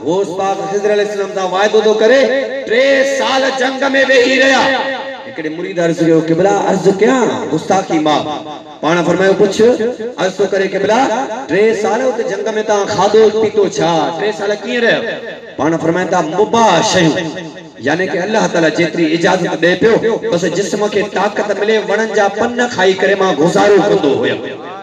होश पाक खिज़र अलैहिस्सलाम दा वायदो तो करे 3 साल जंग में वेही रहा एकड़े मुरीद अर्ज कयो क़िबला अर्ज क्या गुस्ताखी मां पाना फरमायो कुछ अर्ज तो करे क़िबला 3 साल उते जंग में ता खादो पीतो छा 3 साल किए रहे पाना फरमाया ता मुबाह शयूं यानी कि अल्लाह ताला जेतरी इजाजत दे पियो बस जिस्म के ताकत मिले वणन जा पन्न खाई करे मां गुजारो कंदो होया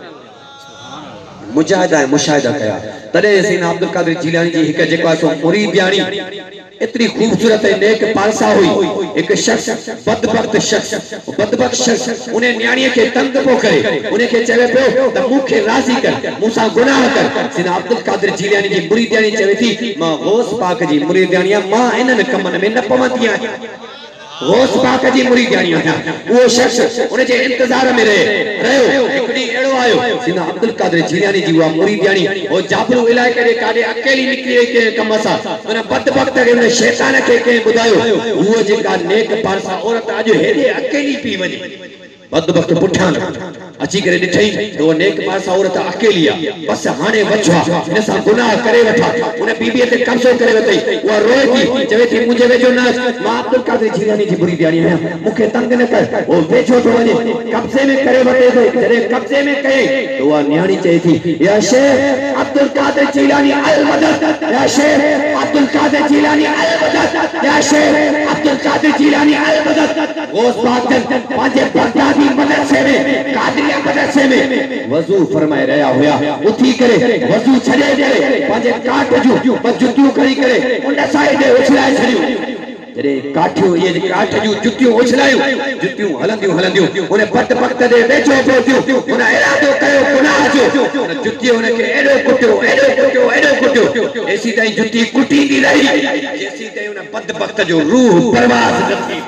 मुजाहिदा मुशाहिदा कया तदे सैयदना अब्दुल कादिर जिलानी जी हिक जेको सो मुरीद यानी इतनी खूबसूरत नेक पालसा हुई एक शख्स बदबख्त शख्स उन्हें न्याणी के तंग पो करे उन्हें के चवे पियो त मुखे राजी कर मूसा गुनाह कर सैयदना अब्दुल कादिर जिलानी जी मुरीदानी चवे थी मां गौस पाक जी मुरीदानी मां इनन कमन में न पवंदी आहियां गौस पाक जी मुरीदानी आहियां वो शख्स उन्हें जे इंतजार में रहो एकड़ी एड़ो आयो सैयदना अब्दुल कादिर जिलानी जी वा मुरीदानी ओ जाबरू इलाके रे काडे अकेली निकली के कमसा उन बदबख्त के शैतान के बुधायो वो जेका नेक पारसा औरत आज हेडे अकेली पी वनी बदबख्त पुठा अची करे दिठई तो वो नेक पारसा औरत अकेली आ बस हाने वछवा इन सा गुनाह करे वठा उन बीबी ते कब्जो करे वतई वो रोए थी चवे थी मुझे वेजो ना मां अब्दुल कादिर जिलानी जी बुरी दियानी है मुखे तंग न कर वो वेजो तो वने कब्जे में करे वते जरे कब्जे में कहे तो वो न्याणी चई थी या शेख अब्दुल कादिर जिलानी अल मदद या शेख अब्दुल कादिर जिलानी अल मदद या शेख अब्दुल कादिर जिलानी अल मदद गौस पाक पांचे बगदादी मदरसे में कादरिया मदरसे में वजू फरमाए रहा होया उठी करे वजू छड़े करे पांचे काट जू जुतियूं खणी करे उन साइड उछलाए छड़ियो जरे काठियो ये काठ जू जुतियूं उछलायो जुतियूं हलंदियूं उन्हें बट वक्त दे वेचो पहुंचियो उन इरादो कयो गुनाह जो उन जुतियों उन के एडो कुटियो ऐसी ताई जुती कुटी दी रही ऐसी ताई उन बद वक्त जो रूह परवाज न थी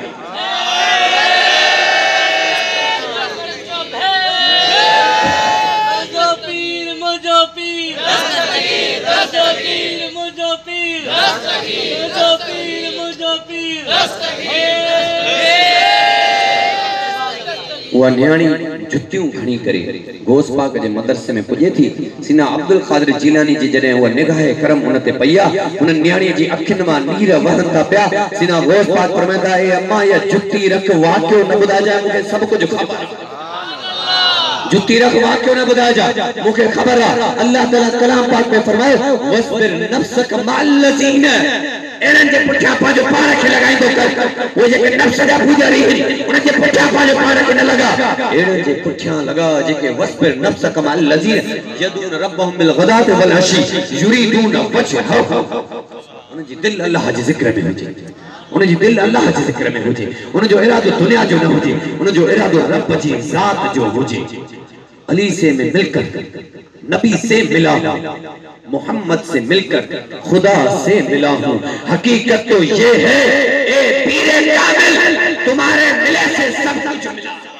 वो न्याणी जुतियूं खणी करे गौस पाक जे मदरसे में पुजे थी सैयदना अब्दुल कादिर जिलानी जी जने वो निगाह करम उन ते पया उन न्याणी जी अखिन मां नीर वहंदा पिया सैयदना गौस पाक फरमांदा ए अम्मा ये जुती रख वाक्यो न बुधा जाए मुझे सब कुछ खबर जुती रख वाक्यो न बुधा जा मुझे खबर है अल्लाह ताला कलाम पाक में फरमाए वस्बिर नफ्सक मअल्लज़ीन एरन जे पुठिया पाजो पार के लगाई दो कर वो जे के नफ्स जा पुजारी उन जे पुठिया पाजो पार के न लगा एरन जे पुठिया लगा जे के वस्बिर नफ्सक मअल्लज़ीन यदून रब्बहुम बिल गदात वल अशी युरीदून वजह उन जी दिल अल्लाह जे जिक्र में हुजे उन जी दिल अल्लाह जे जिक्र में हुजे उन जो इरादो दुनिया जो न हुजे उन जो इरादो रब जी जात जो हुजे अली से मैं मिलकर नबी से मिला हूं मोहम्मद से मिलकर खुदा से मिला हूं हकीकत तो ये है ए पीरे कामिल तुम्हारे मिले से सब कुछ मिला